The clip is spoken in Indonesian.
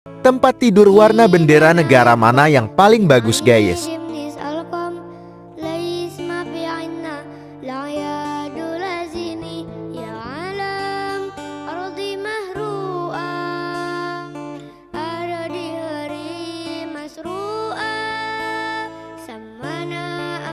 Tempat tidur warna bendera negara mana yang paling bagus, guys?